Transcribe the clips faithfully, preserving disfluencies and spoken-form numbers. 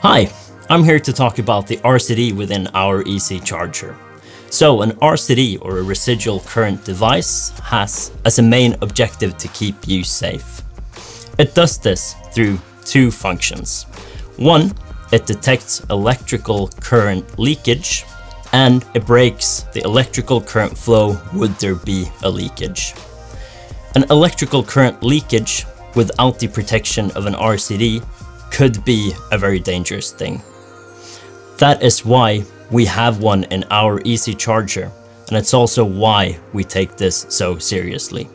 Hi, I'm here to talk about the R C D within our Easee Charger. So an R C D, or a residual current device, has as a main objective to keep you safe. It does this through two functions. One, it detects electrical current leakage, and it breaks the electrical current flow would there be a leakage. An electrical current leakage without the protection of an R C D could be a very dangerous thing. That is why we have one in our Easee Charger, and it's also why we take this so seriously.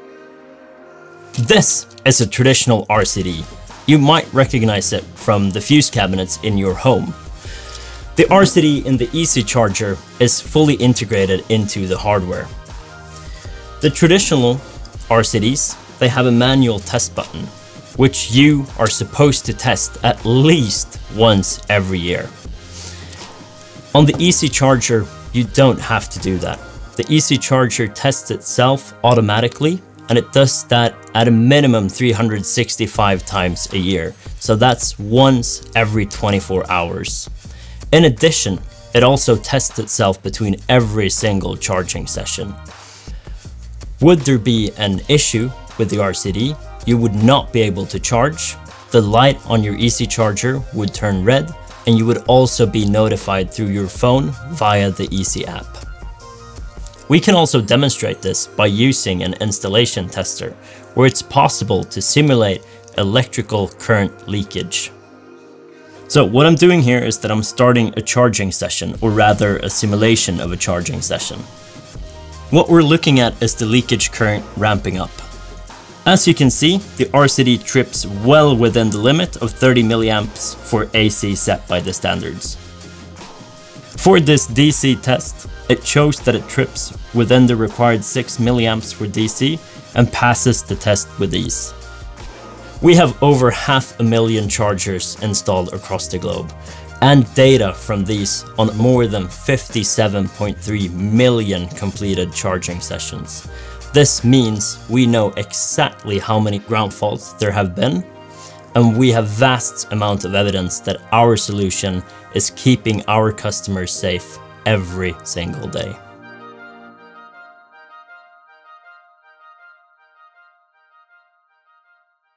This is a traditional R C D. You might recognize it from the fuse cabinets in your home. The R C D in the Easee Charger is fully integrated into the hardware. The traditional R C Ds, they have a manual test button, which you are supposed to test at least once every year. On the Easee Charger, you don't have to do that. The Easee Charger tests itself automatically, and it does that at a minimum three hundred sixty-five times a year. So that's once every twenty-four hours. In addition, it also tests itself between every single charging session. Would there be an issue with the R C D, you would not be able to charge, the light on your Easee Charger would turn red, and you would also be notified through your phone via the Easee app. We can also demonstrate this by using an installation tester, where it's possible to simulate electrical current leakage. So what I'm doing here is that I'm starting a charging session, or rather a simulation of a charging session. What we're looking at is the leakage current ramping up. As you can see, the R C D trips well within the limit of thirty milliamps for A C set by the standards. For this D C test, it shows that it trips within the required six milliamps for D C and passes the test with ease. We have over half a million chargers installed across the globe, and data from these on more than fifty-seven point three million completed charging sessions. This means we know exactly how many ground faults there have been, and we have vast amount of evidence that our solution is keeping our customers safe every single day.